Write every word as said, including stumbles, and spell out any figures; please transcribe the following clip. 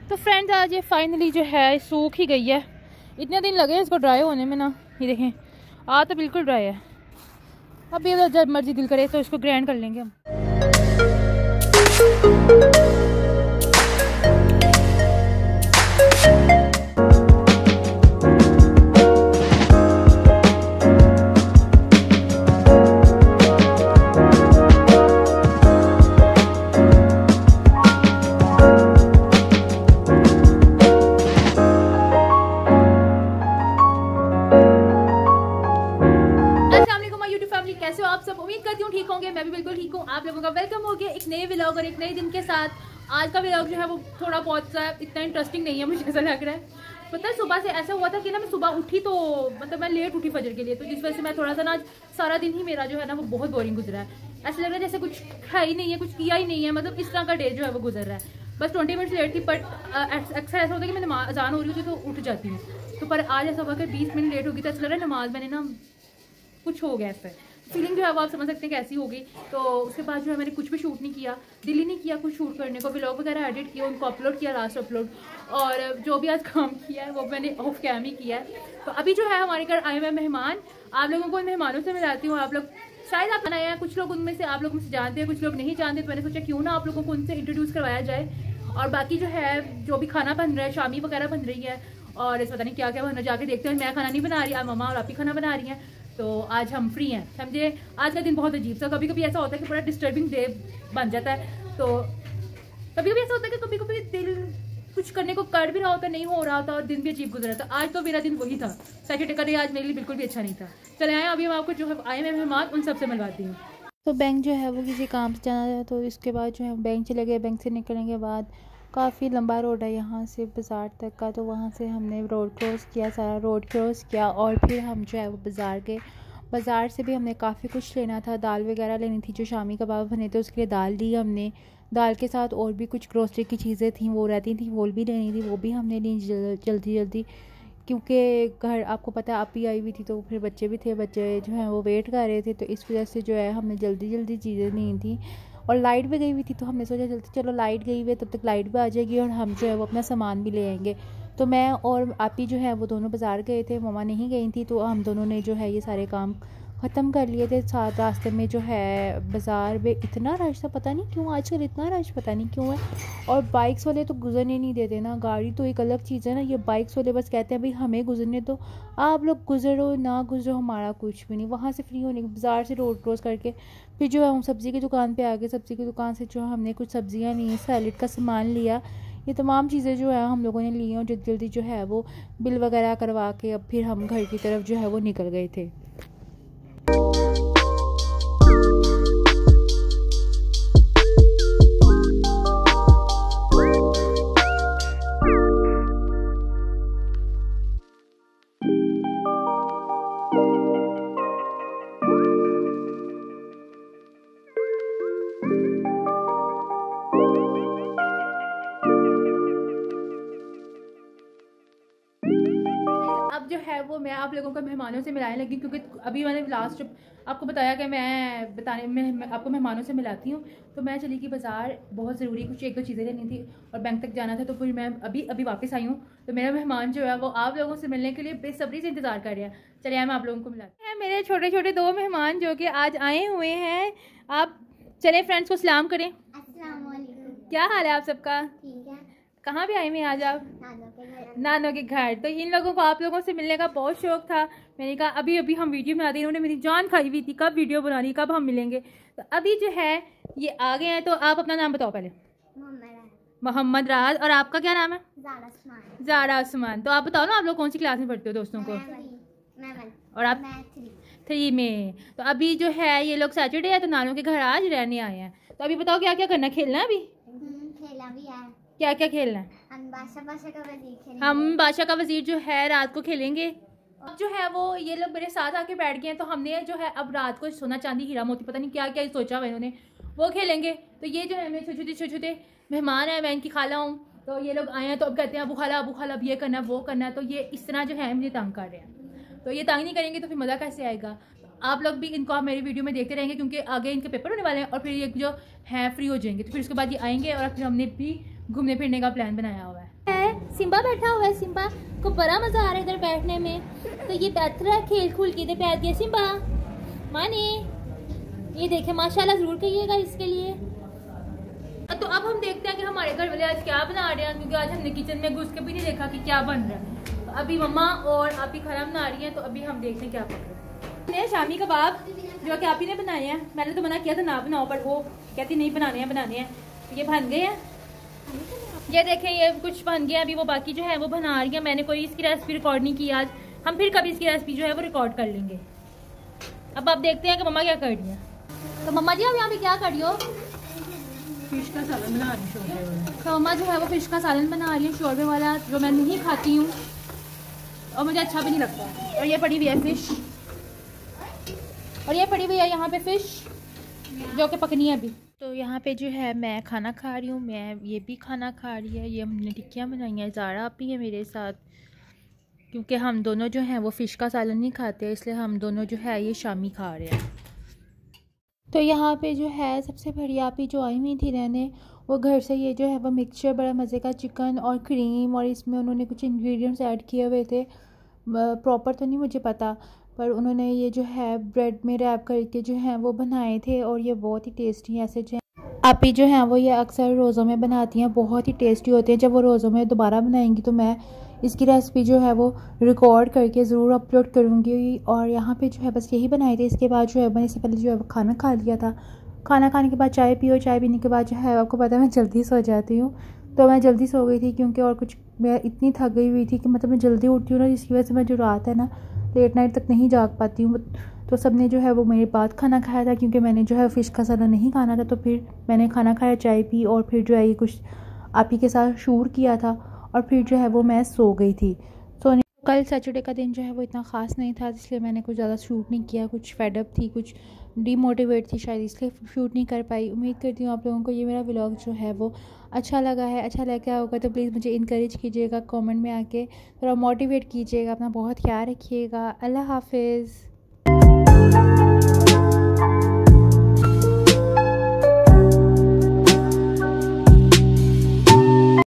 तो फ्रेंड्स आज ये फाइनली जो है सूख ही गई है। इतने दिन लगे इसको ड्राई होने में ना, ये देखें आ तो बिल्कुल ड्राई है। अब ये जब मर्जी दिल करे तो इसको ग्राइंड कर लेंगे हम। कैसे हो आप सब? उम्मीद करती हूँ ठीक होंगे। मैं भी बिल्कुल ठीक हूँ। आप लोगों का वेलकम हो गया एक नए व्लॉग और एक नए दिन के साथ। आज का व्लॉग जो है वो थोड़ा बहुत सा इतना इंटरेस्टिंग नहीं है, मुझे ऐसा लग रहा है। पता है सुबह से ऐसा हुआ था कि ना मैं सुबह उठी तो मतलब मैं लेट उठी फजर के लिए, तो जिस वजह से मैं थोड़ा सा ना आज सारा दिन ही मेरा जो है ना वो बहुत बोरिंग गुजरा है। ऐसा लग रहा है जैसे कुछ है ही नहीं है, कुछ किया ही नहीं है, मतलब इस तरह का डे जो है वो गुजर रहा है। बस ट्वेंटी मिनट्स लेट थी, बट अक्सर ऐसा होता है कि मैं नमाज अजान हो रही होती तो उठ जाती हूँ, तो पर आज ऐसा हुआ कि बीस मिनट लेट हो गई। तो ऐसा लग रहा है नमाज मैंने ना कुछ हो गया ऐसा। फीलिंग जो है वो आप समझ सकते हैं कैसी होगी। तो उसके बाद जो है मैंने कुछ भी शूट नहीं किया, दिल ही नहीं किया कुछ शूट करने को। व्लॉग वगैरह एडिट किया, उनको अपलोड किया, लास्ट अपलोड, और जो भी आज काम किया है वो मैंने ऑफ कैम ही किया है। तो अभी जो है हमारे घर आए हुए मेहमान, आप लोगों को इन मेहमानों से मिलाती हूँ। आप लोग शायद आप बनाए हैं, कुछ लोग उनमें से आप लोग मुझसे जानते हैं, कुछ लोग नहीं जानते, तो मैंने सोचा क्यों ना आप लोगों को उनसे इंट्रोड्यूस करवाया जाए। और बाकी जो है जो भी खाना बन रहा है, शामी वगैरह बन रही है और पता नहीं क्या क्या बन रहा है, जाके देखते हैं। मैं खाना नहीं बना रही, आप मम्मा और आप ही खाना बना रही हैं, तो आज हम फ्री हैं। समझे आज का दिन बहुत अजीब सा, कभी कभी ऐसा होता है कि बड़ा डिस्टर्बिंग डे बन जाता है। तो कभी कभी ऐसा होता है कि कभी कभी दिल कुछ करने को कर भी रहा होता, नहीं हो रहा होता और दिन भी अजीब गुजरा था। आज तो मेरा दिन वही था, सैटरडे का डे आज मेरे लिए बिल्कुल भी अच्छा नहीं था। चले आए अभी हम आपको जो है आए हुए मेहमान उन सबसे मिलवाती हूँ। तो बैंक जो है वो किसी काम से जाना है, तो इसके बाद जो है बैंक चले गए। बैंक से निकलने के बाद काफ़ी लंबा रोड है यहाँ से बाज़ार तक का, तो वहाँ से हमने रोड क्रॉस किया, सारा रोड क्रॉस किया और फिर हम जो है वो बाज़ार गए। बाज़ार से भी हमने काफ़ी कुछ लेना था, दाल वगैरह लेनी थी, जो शामी कबाब बने थे उसके लिए दाल ली हमने। दाल के साथ और भी कुछ ग्रोसरी की चीज़ें थी वो रहती थी, वो भी लेनी थी, वो भी हमने ली जल्दी जल्दी, क्योंकि घर आपको पता है आप ही आई हुई थी, तो फिर बच्चे भी थे, बच्चे जो हैं वो वेट कर रहे थे, तो इस वजह से जो है हमने जल्दी जल्दी चीज़ें ली थी। और लाइट भी गई हुई थी, तो हमने सोचा जल्दी चलो लाइट गई हुई है तब तक लाइट भी आ जाएगी और हम जो है वो अपना सामान भी ले आएंगे। तो मैं और आपी जो है वो दोनों बाज़ार गए थे, मम्मा नहीं गई थी, तो हम दोनों ने जो है ये सारे काम ख़त्म कर लिए थे। साथ रास्ते में जो है बाज़ार में इतना रश था, पता नहीं क्यों आजकल इतना रश पता नहीं क्यों है। और बाइक्स वाले तो गुजरने नहीं देते ना, गाड़ी तो एक अलग चीज़ है ना, ये बाइक्स वाले बस कहते हैं भाई हमें गुजरने दो, आप लोग गुजरो ना गुजरो हमारा कुछ भी नहीं। वहाँ से फ्री होने बाज़ार से रोड क्रॉस करके फिर जो है हम सब्ज़ी की दुकान पे आ गए। सब्ज़ी की दुकान से जो हमने कुछ सब्ज़ियाँ ली, सैलेड का सामान लिया, ये तमाम चीज़ें जो है हम लोगों ने ली और जल्दी जल्दी जो है वो बिल वगैरह करवा के अब फिर हम घर की तरफ जो है वो निकल गए थे। अब जो है वो मैं आप लोगों को मेहमानों से मिलाने लगी, क्योंकि अभी मैंने लास्ट आपको बताया कि मैं बताने में मैं आपको मेहमानों से मिलाती हूँ। तो मैं चली गई बाज़ार, बहुत ज़रूरी कुछ एक दो चीज़ें लेनी थी और बैंक तक जाना था, तो फिर मैं अभी अभी वापस आई हूँ। तो मेरा मेहमान जो है वो आप लोगों से मिलने के लिए बेसब्री से इंतज़ार कर रहे हैं। चलिए मैं आप लोगों को मिलाती हूँ। मेरे छोटे छोटे दो मेहमान जो कि आज आए हुए हैं। आप चले फ्रेंड्स को सलाम करें। अस्सलाम वालेकुम। क्या हाल है आप सबका? ठीक है। कहाँ भी आए हुए आज आप? नानों के घर। नानों के घर। तो इन लोगों को आप लोगों से मिलने का बहुत शौक था। मैंने कहा अभी अभी हम वीडियो बनाते, इन्होंने मेरी जान खाई हुई थी कब वीडियो बनानी, कब हम मिलेंगे। तो अभी जो है ये आ गए हैं। तो आप अपना नाम बताओ पहले। मोहम्मद राज। और आपका क्या नाम है? ज़ारा उस्मान। ज़ारा उस्मान। तो आप बताओ ना आप लोग कौन सी क्लास में पढ़ते हो दोस्तों को? मैं वन। और आप? मैं थ्री। थ्री में। तो अभी जो है ये लोग सैटरडे है तो नानों के घर आज रहने आए हैं। तो अभी बताओ क्या क्या करना है? खेलना है अभी? खेला भी है। क्या क्या खेलना है? हम बादशाह बादशाह का वजीर खेलेंगे। हम बादशाह का वजीर जो है रात को खेलेंगे। अब जो है वो ये लोग मेरे साथ आके बैठ गए हैं, तो हमने जो है अब रात को सोना चांदी हीरा मोती पता नहीं क्या क्या सोचा हुआ इन्होंने, वो खेलेंगे। तो ये जो है मेरे छोटे छोटे छोटे छोटे मेहमान हैं, मैं इनकी खाला हूँ, तो ये लोग आए हैं तो अब कहते हैं अबू खाला अबू खाला अब ये करना वो करना। तो ये इस तरह जो है मुझे तंग कर रहे हैं, तो ये तंग नहीं करेंगे तो फिर मज़ा कैसे आएगा। आप लोग भी इनको आप मेरी वीडियो में देखते रहेंगे, क्योंकि आगे इनके पेपर होने वाले हैं और फिर ये जो है फ्री हो जाएंगे, तो फिर उसके बाद ये आएंगे और फिर हमने भी घूमने फिरने का प्लान बनाया हुआ है। है, सिम्बा बैठा हुआ है। सिम्बा को बड़ा मज़ा आ रहा है इधर बैठने में। तो ये बैठ रहा है खेल खूल के, इधर बैठ गया सिम्बा। माने ये देखे माशाल्लाह, ज़रूर कहिएगा इसके लिए। तो अब हम देखते हैं कि हमारे घर वाले आज क्या बना रहे हैं, क्योंकि आज हमने किचन में घुस के भी नहीं देखा कि क्या बन रहा है। तो अभी मम्मा और आप ही खाना बना रही हैं, तो अभी हम देखते हैं क्या पक रहा है। शामी कबाब जो कि आप ही ने बनाए हैं, मैंने तो मना किया था ना बनाओ, पर वो कहती नहीं बनाने हैं बनाने हैं। तो ये बन गए हैं, ये देखें ये कुछ बन गया। अभी वो बाकी जो है वो बना रही है। मैंने कोई इसकी रेसिपी रिकॉर्ड नहीं की आज, हम फिर कभी इसकी रेसिपी जो है वो रिकॉर्ड कर लेंगे। अब आप देखते हैं कि मम्मा क्या कर रही है। तो मम्मा जी आप यहाँ पे क्या कर रही हो? फिश का सालन बना रही हूँ। तो मम्मा जो है वो फिश का सालन बना रही है, शोरबे वाला, जो मैं नहीं खाती हूँ और मुझे अच्छा भी नहीं लगता। और ये पड़ी हुई है फिश, और ये पड़ी हुई है यहाँ पे फिश जो कि पकनी है अभी। तो यहाँ पे जो है मैं खाना खा रही हूँ, मैं ये भी खाना खा रही है। ये हमने टिक्कियाँ बनाई हैं, ज़ारा आप ही है मेरे साथ, क्योंकि हम दोनों जो हैं वो फ़िश का सालन नहीं खाते, इसलिए हम दोनों जो है ये शामी खा रहे हैं। तो यहाँ पे जो है सबसे बड़ी आप ही जो आई हुई थी रहने, वो घर से ये जो है वो मिक्सचर, बड़ा मज़े का चिकन और क्रीम, और इसमें उन्होंने कुछ इंग्रेडिएंट्स ऐड किए हुए थे, प्रॉपर तो नहीं मुझे पता, पर उन्होंने ये जो है ब्रेड में रैप करके जो है वो बनाए थे, और ये बहुत ही टेस्टी ऐसे जो आप ही जो हैं वो ये अक्सर रोज़ों में बनाती हैं, बहुत ही टेस्टी होते हैं। जब वो रोज़ों में दोबारा बनाएंगी तो मैं इसकी रेसिपी जो है वो रिकॉर्ड करके ज़रूर अपलोड करूँगी। और यहाँ पे जो है बस यही बनाए थे। इसके बाद जो है मैंने इससे पहले जो है वो खाना खा लिया था। खाना खाने के बाद चाय पियो, चाय पीने के बाद जो है आपको पता है मैं जल्दी सो जाती हूँ, तो मैं जल्दी सो गई थी, क्योंकि और कुछ मैं इतनी थक गई हुई थी कि मतलब मैं जल्दी उठती हूँ ना, जिसकी वजह से मैं जो रात है ना लेट नाइट तक नहीं जाग पाती हूँ। तो सब ने जो है वो मेरे बाद खाना खाया था, क्योंकि मैंने जो है फ़िश का सालन नहीं खाना था। तो फिर मैंने खाना खाया, चाय पी, और फिर जो है ये कुछ आप ही के साथ शूट किया था, और फिर जो है वो मैं सो गई थी। सोने कल सैटरडे का दिन जो है वो इतना ख़ास नहीं था, इसलिए मैंने कुछ ज़्यादा शूट नहीं किया। कुछ फेडअप थी, कुछ डीमोटिवेट थी शायद, इसलिए शूट नहीं कर पाई। उम्मीद करती हूँ आप लोगों को ये मेरा व्लॉग जो है वो अच्छा लगा है। अच्छा लगा होगा तो प्लीज़ मुझे इनकरेज कीजिएगा, कमेंट में आके थोड़ा मोटिवेट कीजिएगा। अपना बहुत ख्याल रखिएगा। अल्लाह हाफिज़।